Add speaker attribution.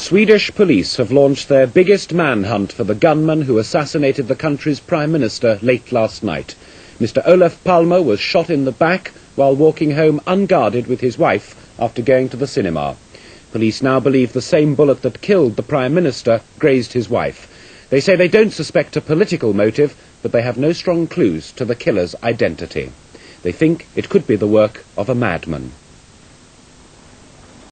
Speaker 1: Swedish police have launched their biggest manhunt for the gunman who assassinated the country's Prime Minister late last night. Mr. Olof Palme was shot in the back while walking home unguarded with his wife after going to the cinema. Police now believe the same bullet that killed the Prime Minister grazed his wife. They say they don't suspect a political motive, but they have no strong clues to the killer's identity. They think it could be the work of a madman.